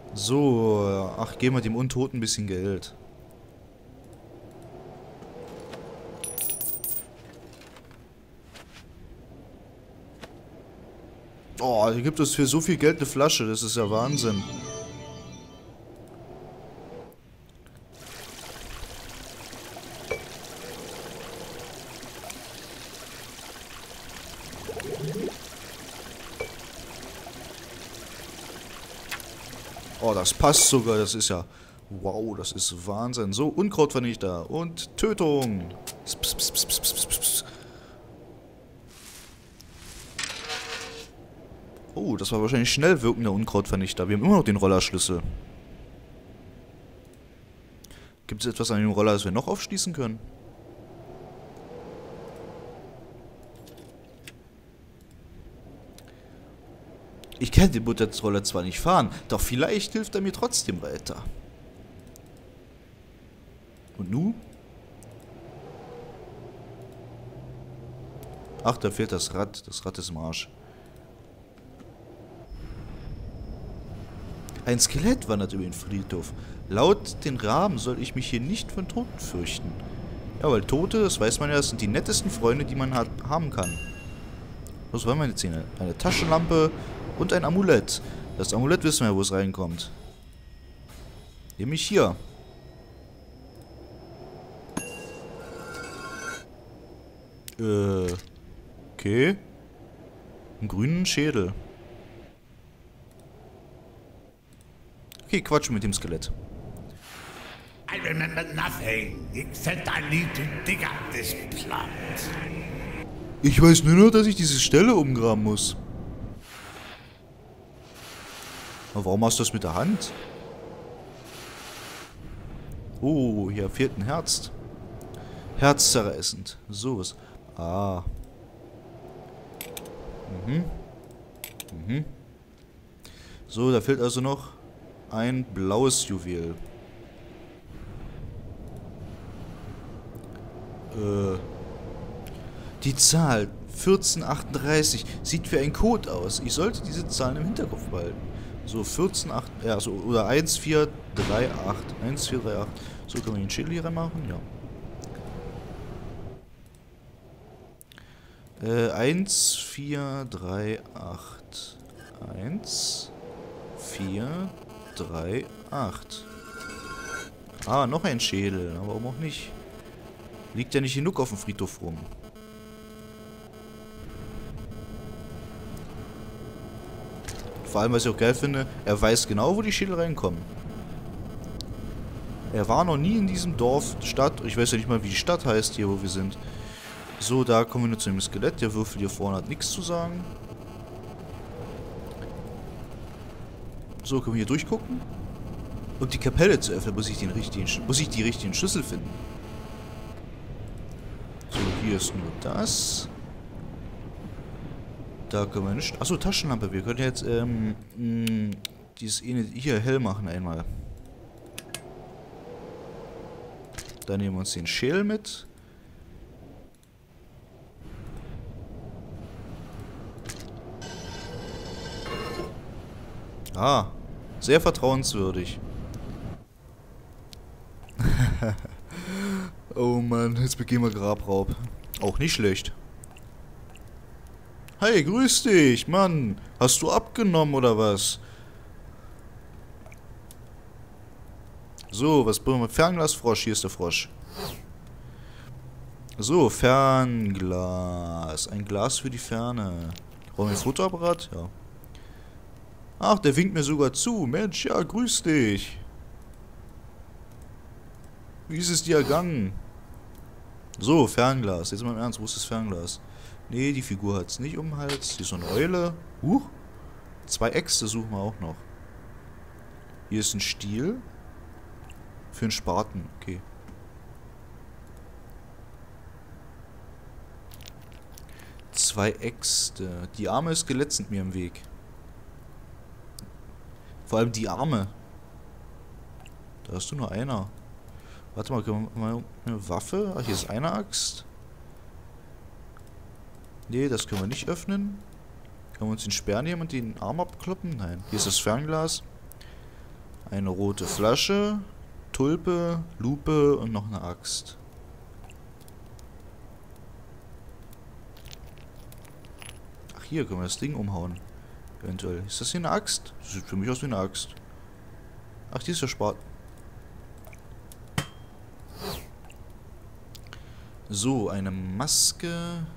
So, ach, geben wir dem Untoten ein bisschen Geld. Oh, hier gibt es für so viel Geld eine Flasche, das ist ja Wahnsinn. Oh, das passt sogar, das ist ja... Wow, das ist Wahnsinn. So, Unkrautvernichter und Tötung. Pss, pss, pss, pss, pss, pss, pss. Oh, das war wahrscheinlich schnell wirkender Unkrautvernichter. Wir haben immer noch den Rollerschlüssel. Gibt es etwas an dem Roller, das wir noch aufschließen können? Ich kann den Butterroller zwar nicht fahren, doch vielleicht hilft er mir trotzdem weiter. Und nu? Ach, da fehlt das Rad. Das Rad ist im Arsch. Ein Skelett wandert über den Friedhof. Laut den Raben soll ich mich hier nicht von Toten fürchten. Ja, weil Tote, das weiß man ja, das sind die nettesten Freunde, die man haben kann. Was wollen wir jetzt sehen? Eine Taschenlampe und ein Amulett. Das Amulett wissen wir, wo es reinkommt. Nämlich hier. Okay. Einen grünen Schädel. Okay, quatschen mit dem Skelett. I remember nothing except I need to dig up this plant. Ich weiß nur noch, dass ich diese Stelle umgraben muss. Aber warum machst du das mit der Hand? Oh, hier fehlt ein Herz. Herzzerreißend. So was. Ah. So, da fehlt also noch ein blaues Juwel. Die Zahl 1438 sieht wie ein Code aus. Ich sollte diese Zahlen im Hinterkopf behalten. So, 1438, ja, so, oder 1438. 1438. So, können wir den Schädel hier reinmachen? Ja. 1438. 1438. Ah, noch ein Schädel. Aber warum auch nicht? Liegt ja nicht genug auf dem Friedhof rum. Vor allem, was ich auch geil finde, er weiß genau, wo die Schädel reinkommen. Er war noch nie in diesem Dorf, Stadt. Ich weiß ja nicht mal, wie die Stadt heißt hier, wo wir sind. So, da kommen wir nur zu dem Skelett. Der Würfel hier vorne hat nichts zu sagen. So, können wir hier durchgucken. Um die Kapelle zu öffnen, muss ich die richtigen Schlüssel finden. So, hier ist nur das. Da können wir nicht... Achso, Taschenlampe. Wir können jetzt, dieses hier hell machen einmal. Dann nehmen wir uns den Schädel mit. Ah, sehr vertrauenswürdig. Oh Mann, jetzt begehen wir Grabraub. Auch nicht schlecht. Hey, grüß dich, Mann. Hast du abgenommen oder was? So, was brauchen wir? Fernglasfrosch, hier ist der Frosch. So, Fernglas. Ein Glas für die Ferne. Brauchen wir ein Fotoapparat? Ja. Ach, der winkt mir sogar zu. Mensch, ja, grüß dich. Wie ist es dir ergangen? So, Fernglas. Jetzt mal im Ernst, wo ist das Fernglas? Nee, die Figur hat es nicht um den Hals. Hier ist so eine Eule. 2 Äxte suchen wir auch noch. Hier ist ein Stiel. Für einen Spaten, okay. Zwei Äxte. Die arme Skelett sind mir im Weg. Vor allem die Arme. Da hast du nur einer. Warte mal, können wir mal eine Waffe? Ach, hier ist eine Axt. Nee, das können wir nicht öffnen. Können wir uns den Speer nehmen und den Arm abkloppen? Nein. Hier ist das Fernglas. Eine rote Flasche, Tulpe, Lupe und noch eine Axt. Ach, hier können wir das Ding umhauen. Eventuell. Ist das hier eine Axt? Das sieht für mich aus wie eine Axt. Ach, die ist ja Spaten. So, eine Maske.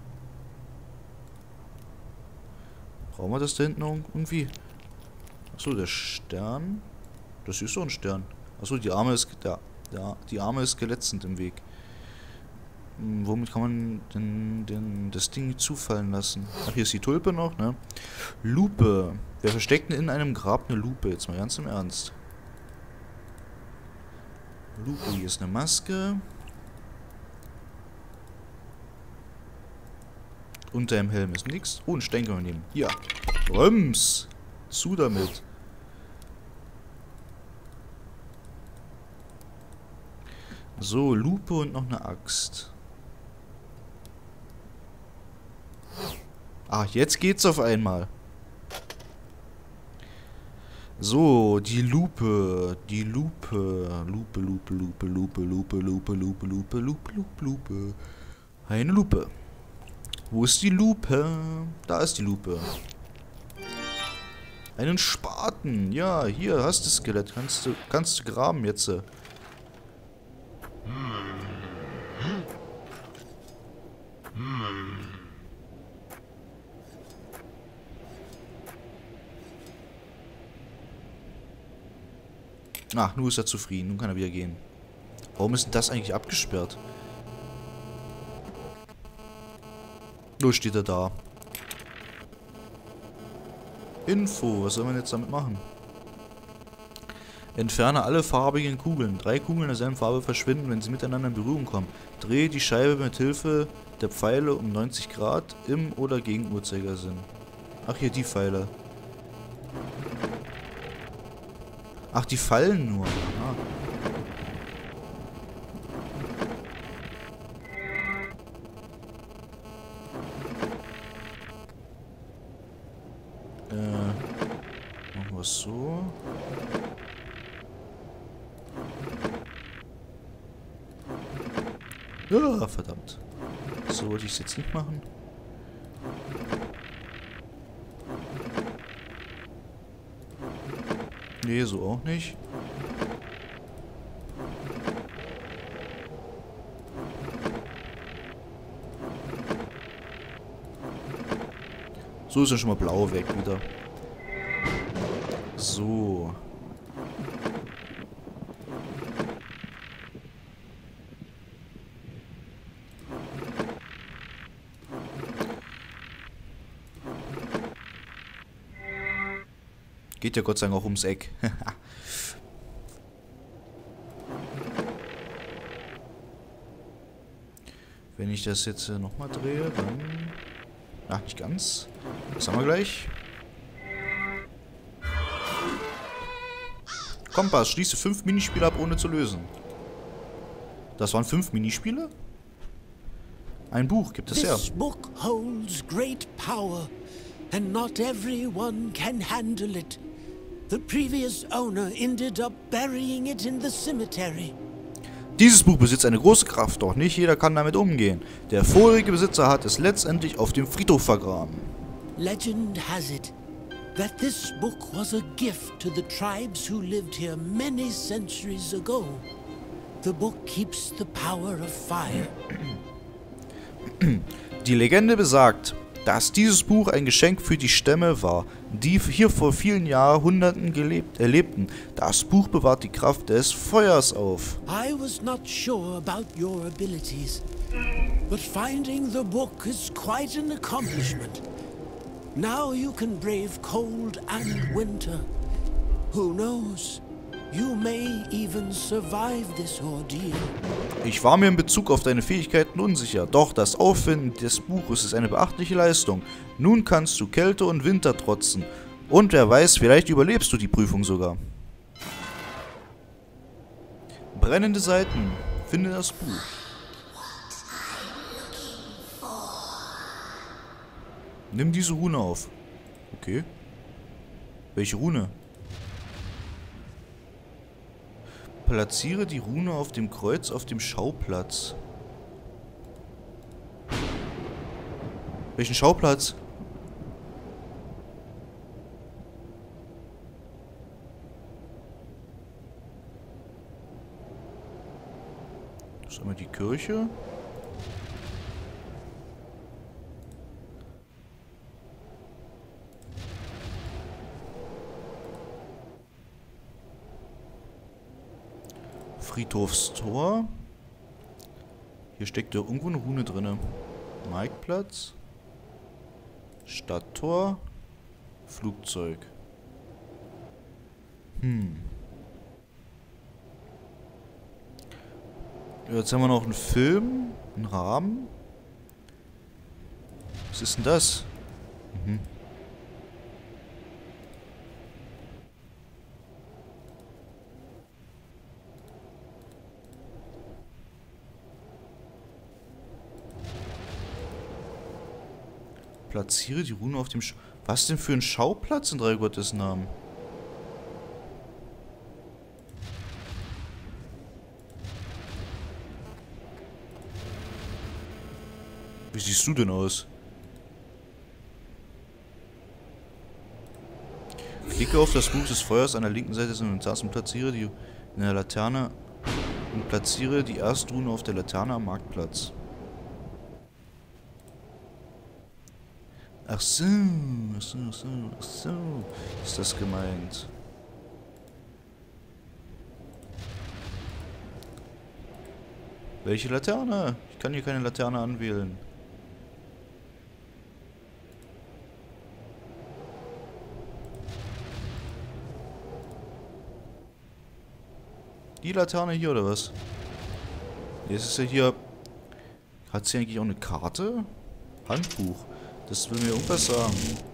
Brauchen wir das da hinten irgendwie? Achso, der Stern. Das ist so ein Stern. Achso, die Arme ist die Arme des Skeletts sind im Weg. Womit kann man denn das Ding zufallen lassen? Ach, hier ist die Tulpe noch, ne? Lupe. Wir versteckten in einem Grab eine Lupe. Jetzt mal ganz im Ernst. Lupe, hier ist eine Maske. Unter dem Helm ist nichts. Oh, einen Stein können wir nehmen. Hier. Röms. Zu damit. So, Lupe und noch eine Axt. Ah, jetzt geht's auf einmal. So, die Lupe. Die Lupe. Lupe, Lupe, Lupe, Lupe, Lupe, Lupe, Lupe, Lupe, Lupe, Lupe, Lupe. Eine Lupe. Wo ist die Lupe? Da ist die Lupe. Einen Spaten. Ja, hier hast du Skelett. Kannst du graben jetzt. Ach, nun ist er zufrieden. Nun kann er wieder gehen. Warum ist denn das eigentlich abgesperrt? Nur steht er da. Info. Was soll man jetzt damit machen? Entferne alle farbigen Kugeln. 3 Kugeln derselben Farbe verschwinden, wenn sie miteinander in Berührung kommen. Drehe die Scheibe mit Hilfe der Pfeile um 90 Grad im oder gegen Uhrzeigersinn. Ach, hier die Pfeile. Ach, die fallen nur. Ah. Machen wir es so. Ja, verdammt. So wollte ich es jetzt nicht machen. Nee, so auch nicht. So ist ja schon mal blau weg wieder. So. Geht ja Gott sei Dank auch ums Eck. Wenn ich das jetzt nochmal drehe, dann... Ach, nicht ganz. Das haben wir gleich. Kompass, schließe 5 Minispiele ab, ohne zu lösen. Das waren 5 Minispiele? Ein Buch, gibt es her. This book holds great power, and not everyone can handle it. The previous owner ended up burying it in the cemetery. Dieses Buch besitzt eine große Kraft, doch nicht jeder kann damit umgehen. Der vorherige Besitzer hat es letztendlich auf dem Friedhof vergraben. Legend has it that this book was a gift to the tribes who lived here many centuries ago. The book keeps the power of fire. Die Legende besagt, dass dieses Buch ein Geschenk für die Stämme war, die hier vor vielen Jahrhunderten lebten. Das Buch bewahrt die Kraft des Feuers auf. I was not sure about your abilities, but finding the book is quite an accomplishment. Now you can brave cold and winter. Who knows? You may even survive this ordeal. Ich war mir in Bezug auf deine Fähigkeiten unsicher, doch das Auffinden des Buches ist eine beachtliche Leistung. Nun kannst du Kälte und Winter trotzen. Und wer weiß, vielleicht überlebst du die Prüfung sogar. Brennende Seiten. Finde das Buch. Nimm diese Rune auf. Okay. Welche Rune? Platziere die Rune auf dem Kreuz auf dem Schauplatz. Welchen Schauplatz? Das ist einmal die Kirche. Friedhofstor. Hier steckt ja irgendwo eine Rune drin. Marktplatz. Stadttor. Flugzeug. Jetzt haben wir noch einen Film. Einen Rahmen. Was ist denn das? Platziere die Rune auf dem Was denn für ein Schauplatz in 3 Gottes Namen? Wie siehst du denn aus? Klicke auf das Buch des Feuers an der linken Seite des Inventars und platziere die in der Laterne und platziere die erste Rune auf der Laterne am Marktplatz. Ach so, ach so, ach so, ach so, ist das gemeint. Welche Laterne? Ich kann hier keine Laterne anwählen. Die Laterne hier oder was? Jetzt ist ja hier... Hat sie eigentlich auch eine Karte? Handbuch. Das will mir irgendwas sagen.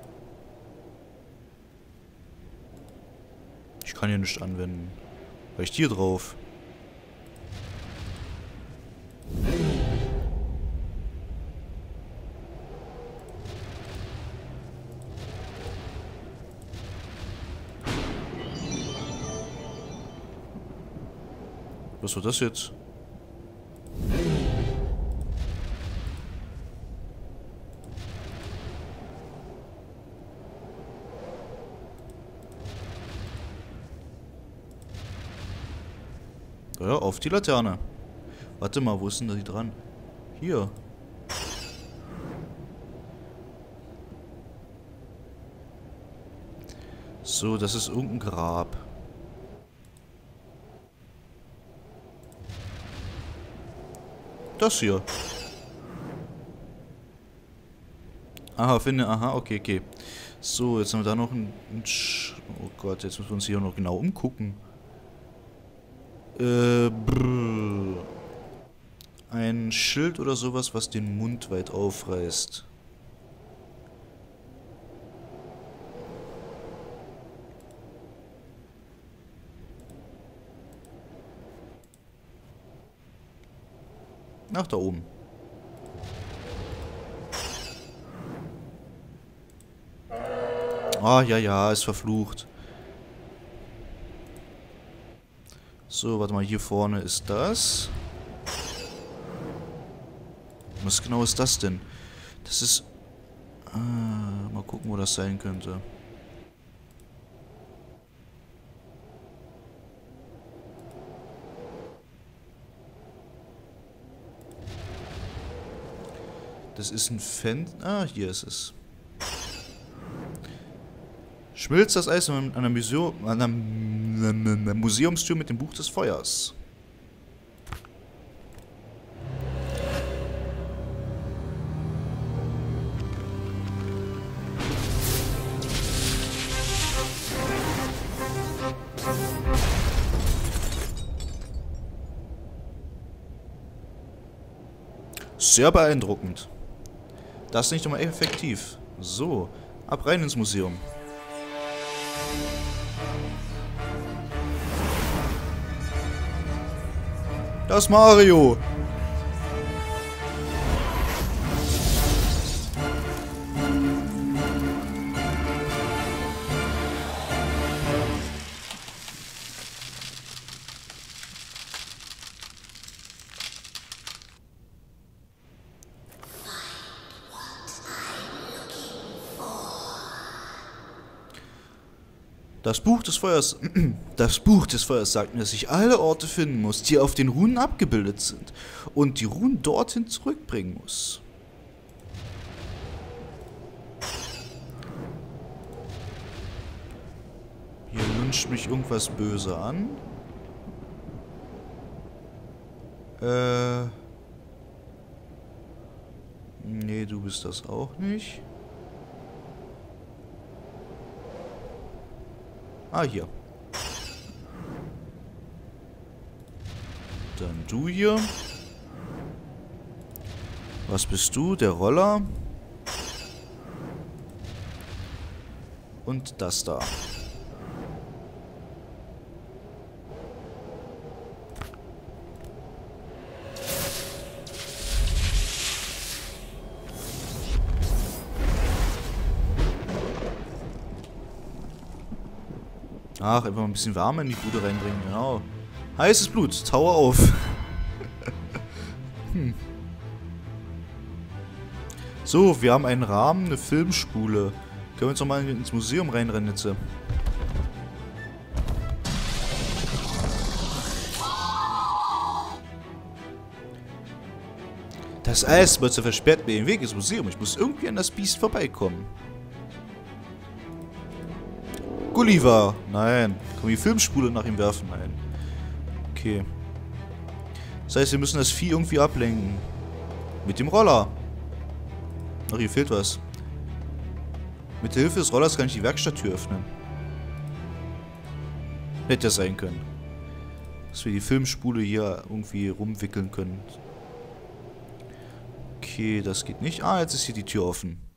Ich kann hier nichts anwenden. Reicht hier drauf. Was war das jetzt? Ja, auf die Laterne. Warte mal, wo ist denn die dran? Hier. So, das ist irgendein Grab. Das hier. Aha, finde, aha, okay, okay. So, jetzt haben wir da noch oh Gott, jetzt müssen wir uns hier noch genau umgucken. Ein Schild oder sowas, was den Mund weit aufreißt. Ach, da oben. Ah, ja, ja, ist verflucht. So, warte mal, hier vorne ist das. Was genau ist das denn? Das ist... mal gucken, wo das sein könnte. Das ist ein Ah, hier ist es. Schmilzt das Eis an einer Museumstür mit dem Buch des Feuers. Sehr beeindruckend. Das ist nicht immer effektiv. So, ab rein ins Museum. Das ist Mario. Das Buch des Feuers... Das Buch des Feuers sagt mir, dass ich alle Orte finden muss, die auf den Runen abgebildet sind. Und die Runen dorthin zurückbringen muss. Hier wünscht mich irgendwas böse an. Nee, du bist das auch nicht. Ah, hier. Dann du hier. Was bist du? Der Roller. Und das da. Ach, einfach mal ein bisschen Wärme in die Bude reinbringen, genau. Heißes Blut, Tower auf. So, wir haben einen Rahmen, eine Filmspule. Können wir uns noch mal ins Museum reinrennen jetzt? Das Eismonster versperrt mir den Weg ins Museum. Ich muss irgendwie an das Biest vorbeikommen. Gulliver! Nein. Kann man die Filmspule nach ihm werfen? Nein. Okay. Das heißt, wir müssen das Vieh irgendwie ablenken. Mit dem Roller. Ach, hier fehlt was. Mit Hilfe des Rollers kann ich die Werkstatttür öffnen. Hätte ja sein können. Dass wir die Filmspule hier irgendwie rumwickeln können. Okay, das geht nicht. Ah, jetzt ist hier die Tür offen.